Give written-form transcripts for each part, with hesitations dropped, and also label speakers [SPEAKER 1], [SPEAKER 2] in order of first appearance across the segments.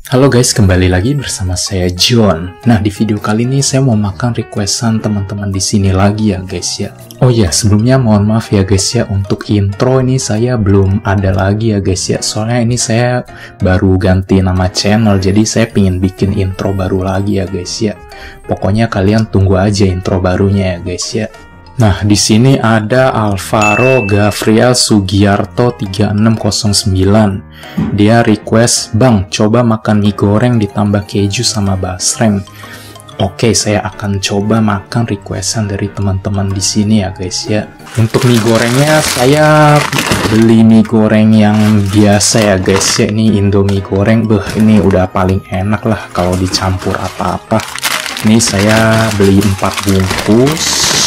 [SPEAKER 1] Halo guys, kembali lagi bersama saya John. Nah, di video kali ini saya mau makan requestan teman-teman di sini lagi ya guys ya. Oh ya, sebelumnya mohon maaf ya guys ya, untuk intro ini saya belum ada lagi ya guys ya. Soalnya ini saya baru ganti nama channel, jadi saya pengen bikin intro baru lagi ya guys ya. Pokoknya kalian tunggu aja intro barunya ya guys ya. Nah, di sini ada Alvaro Gabriel Sugiarto 3609. Dia request, "Bang, coba makan mie goreng ditambah keju sama basreng." Oke, saya akan coba makan requestan dari teman-teman di sini ya guys ya. Untuk mie gorengnya saya beli mie goreng yang biasa ya guys ya. Ini Indomie goreng, ini udah paling enak lah kalau dicampur apa-apa. Ini saya beli 4 bungkus.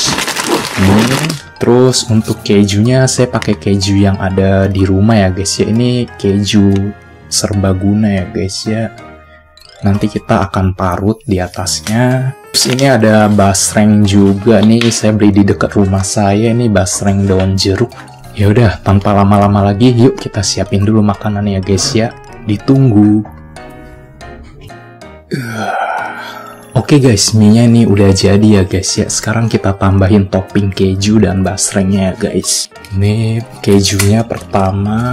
[SPEAKER 1] Terus untuk kejunya saya pakai keju yang ada di rumah ya guys ya. Ini keju serbaguna ya guys ya. Nanti kita akan parut di atasnya. Terus ini ada basreng juga nih, saya beli di dekat rumah saya. Ini basreng daun jeruk. Ya udah, tanpa lama-lama lagi, yuk kita siapin dulu makanannya ya guys ya. Ditunggu. Oke guys, mie-nya ini udah jadi ya guys ya. Sekarang kita tambahin topping keju dan basrengnya ya guys. Ini kejunya pertama.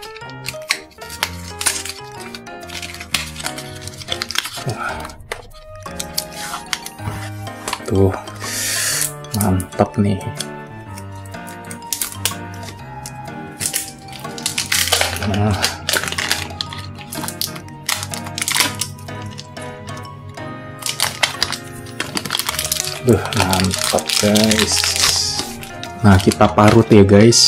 [SPEAKER 1] Tuh, mantap nih. Nah. Mantap guys. Nah, kita parut ya guys.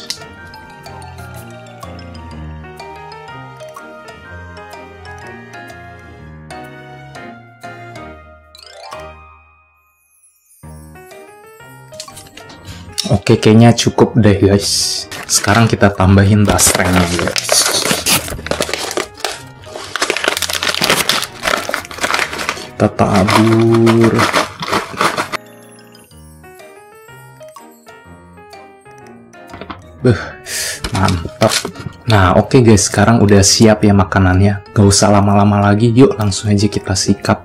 [SPEAKER 1] Oke, kayaknya cukup deh guys. Sekarang kita tambahin basrengnya guys. Kita tabur. Mantap. Nah, oke guys, sekarang udah siap ya makanannya. Gak usah lama-lama lagi, yuk langsung aja kita sikat.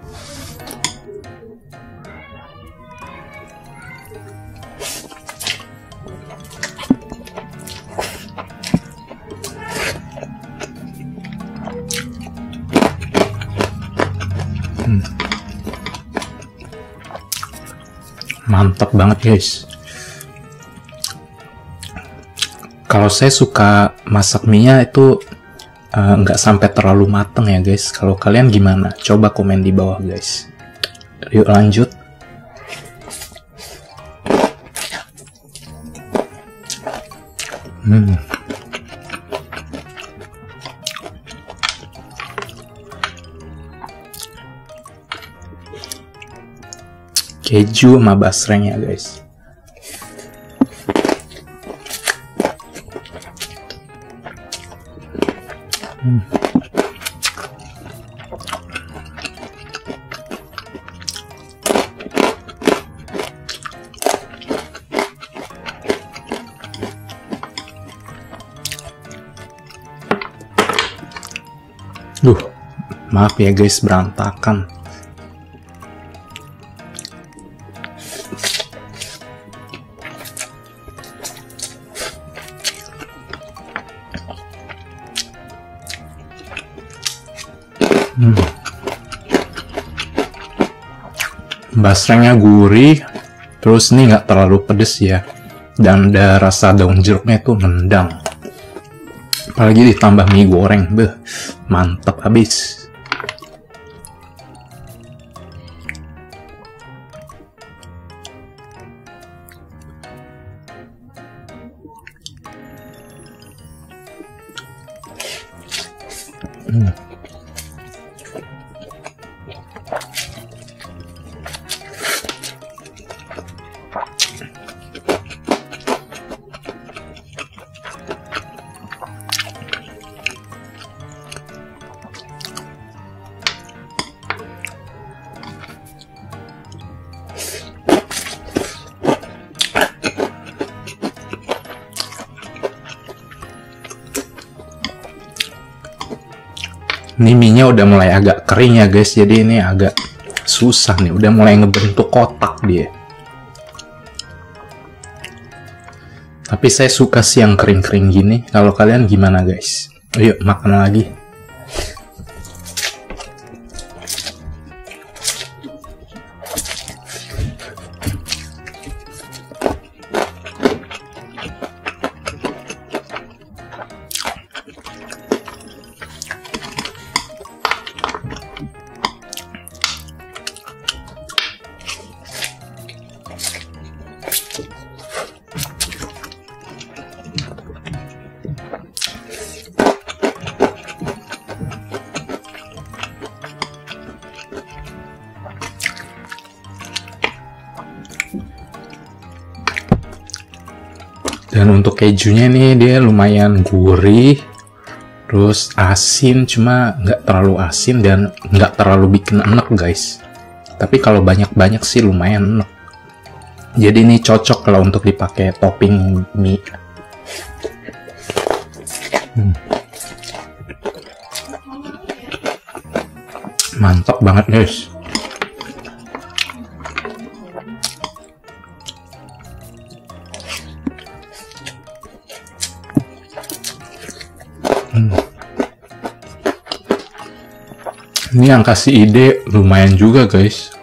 [SPEAKER 1] Mantap banget guys. Kalau saya suka masak mie-nya itu nggak sampai terlalu mateng ya guys. Kalau kalian gimana? Coba komen di bawah guys. Yuk lanjut. Keju sama basreng ya guys. Maaf ya guys, berantakan. Basrengnya gurih, terus ini nggak terlalu pedes ya, dan ada rasa daun jeruknya itu nendang. Apalagi ditambah mie goreng, mantap habis. Ini mie-nya udah mulai agak kering ya guys, jadi ini agak susah nih, udah mulai ngebentuk kotak dia. Tapi saya suka sih yang kering-kering gini. Kalau kalian gimana guys? Yuk makan lagi. Dan untuk kejunya nih dia lumayan gurih, terus asin, cuma nggak terlalu asin dan nggak terlalu bikin enek guys. Tapi kalau banyak-banyak sih lumayan enek. Jadi ini cocok kalau untuk dipakai topping mie. Mantap banget guys. Ini yang kasih ide lumayan juga guys.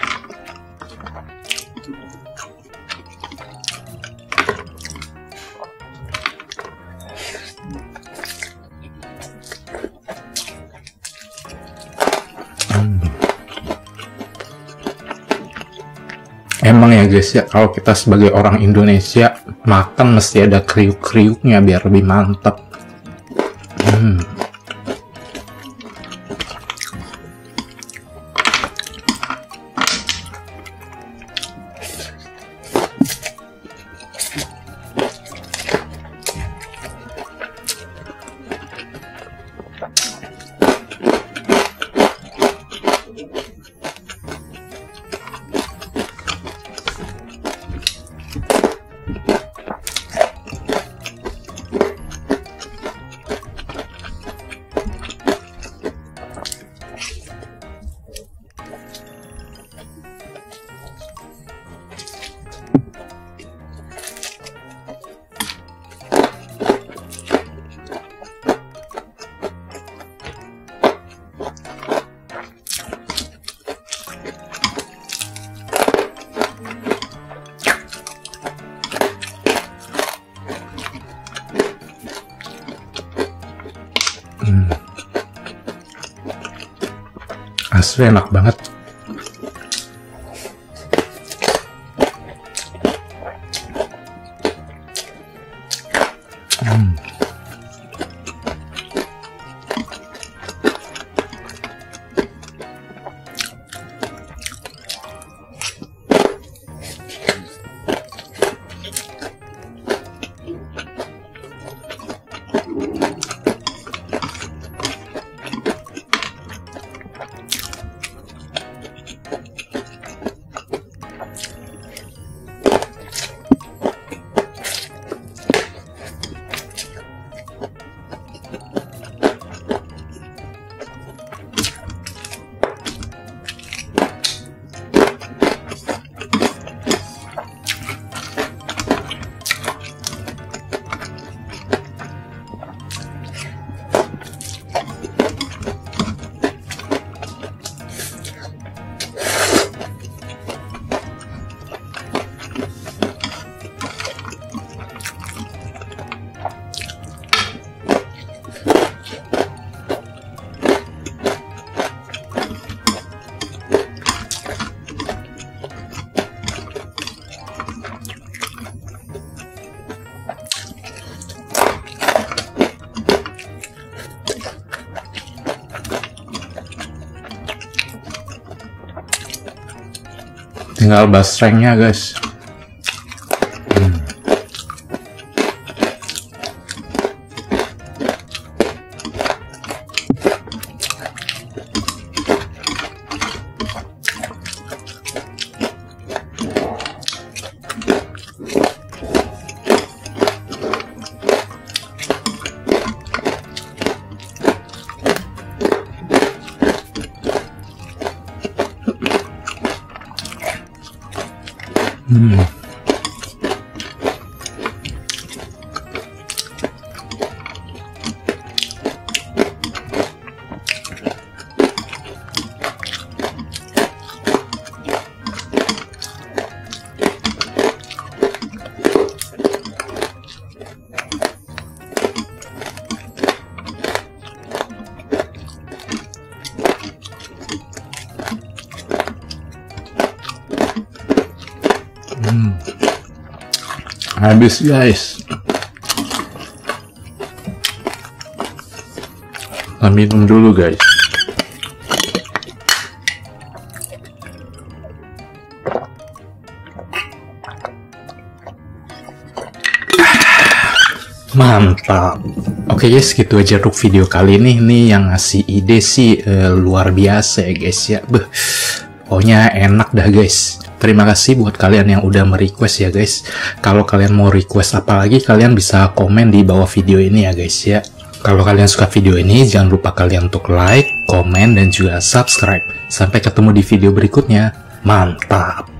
[SPEAKER 1] Emang ya guys ya, kalau kita sebagai orang Indonesia makan mesti ada kriuk-kriuknya biar lebih mantap. Asli enak banget. Tinggal basrengnya guys. Habis guys. Kita minum dulu guys. Mantap. Oke guys, gitu aja untuk video kali ini. Nih yang ngasih ide sih luar biasa ya guys ya. Pokoknya enak dah guys. Terima kasih buat kalian yang udah merequest ya guys. Kalau kalian mau request apa lagi, kalian bisa komen di bawah video ini ya guys ya. Kalau kalian suka video ini, jangan lupa kalian untuk like, komen, dan juga subscribe. Sampai ketemu di video berikutnya. Mantap.